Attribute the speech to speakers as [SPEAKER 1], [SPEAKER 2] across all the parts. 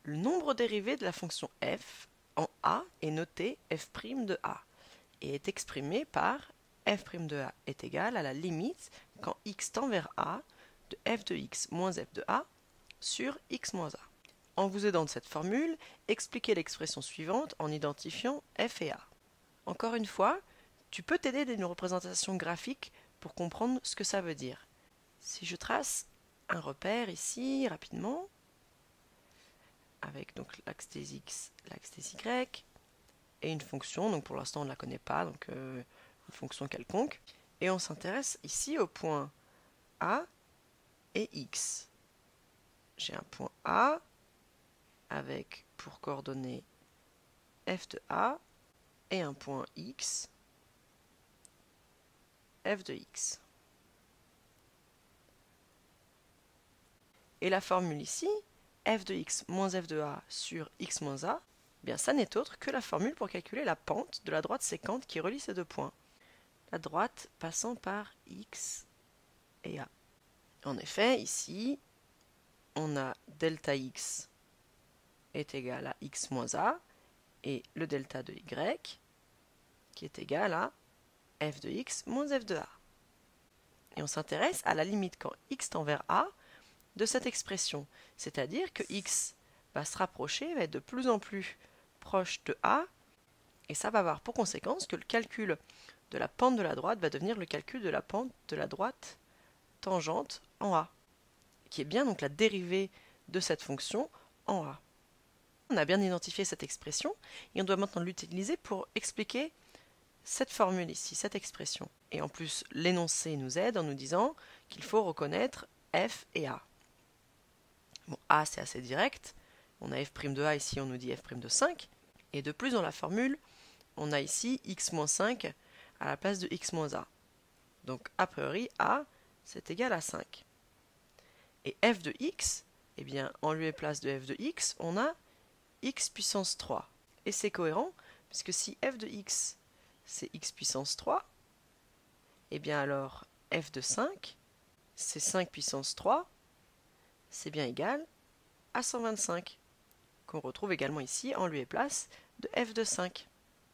[SPEAKER 1] Le nombre dérivé de la fonction f en a est noté f' de a et est exprimé par f' de a est égal à la limite quand x tend vers a de f de x moins f de a sur x moins a. En vous aidant de cette formule, expliquez l'expression suivante en identifiant f et a. Encore une fois, tu peux t'aider d'une représentation graphique pour comprendre ce que ça veut dire. Si je trace un repère ici rapidement, avec donc l'axe des x, l'axe des y, et une fonction, donc pour l'instant on ne la connaît pas, donc une fonction quelconque, et on s'intéresse ici au point A et X. J'ai un point A avec pour coordonnées f de A et un point X, f de X. Et la formule ici, f de x moins f de a sur x moins a, eh bien ça n'est autre que la formule pour calculer la pente de la droite sécante qui relie ces deux points. La droite passant par x et a. En effet, ici, on a delta x est égal à x moins a et le delta de y qui est égal à f de x moins f de a. Et on s'intéresse à la limite quand x tend vers a de cette expression, c'est-à-dire que x va se rapprocher, va être de plus en plus proche de a, et ça va avoir pour conséquence que le calcul de la pente de la droite va devenir le calcul de la pente de la droite tangente en a, qui est bien donc la dérivée de cette fonction en a. On a bien identifié cette expression, et on doit maintenant l'utiliser pour expliquer cette formule ici, cette expression. Et en plus, l'énoncé nous aide en nous disant qu'il faut reconnaître f et a. Bon, A c'est assez direct, on a f' de A ici, on nous dit f' de 5, et de plus dans la formule, on a ici x moins 5 à la place de x moins a. Donc a priori, A c'est égal à 5. Et f de x, eh bien en lieu et place de f de x, on a x puissance 3. Et c'est cohérent, puisque si f de x c'est x puissance 3, eh bien alors f de 5, c'est 5 puissance 3, c'est bien égal à 125, qu'on retrouve également ici en lieu et place de f de 5.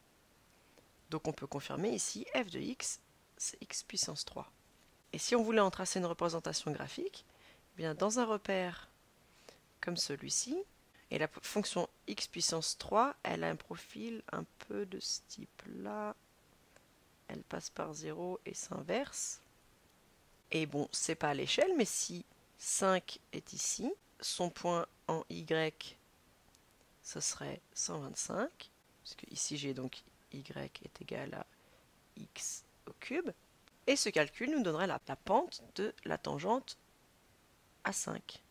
[SPEAKER 1] Donc on peut confirmer ici f de x, c'est x puissance 3. Et si on voulait en tracer une représentation graphique, eh bien dans un repère comme celui-ci, et la fonction x puissance 3, elle a un profil un peu de ce type-là. Elle passe par 0 et s'inverse. Et bon, c'est pas à l'échelle, mais si 5 est ici, son point en y, ce serait 125, puisque ici j'ai donc y est égal à x au cube. Et ce calcul nous donnerait la pente de la tangente à 5.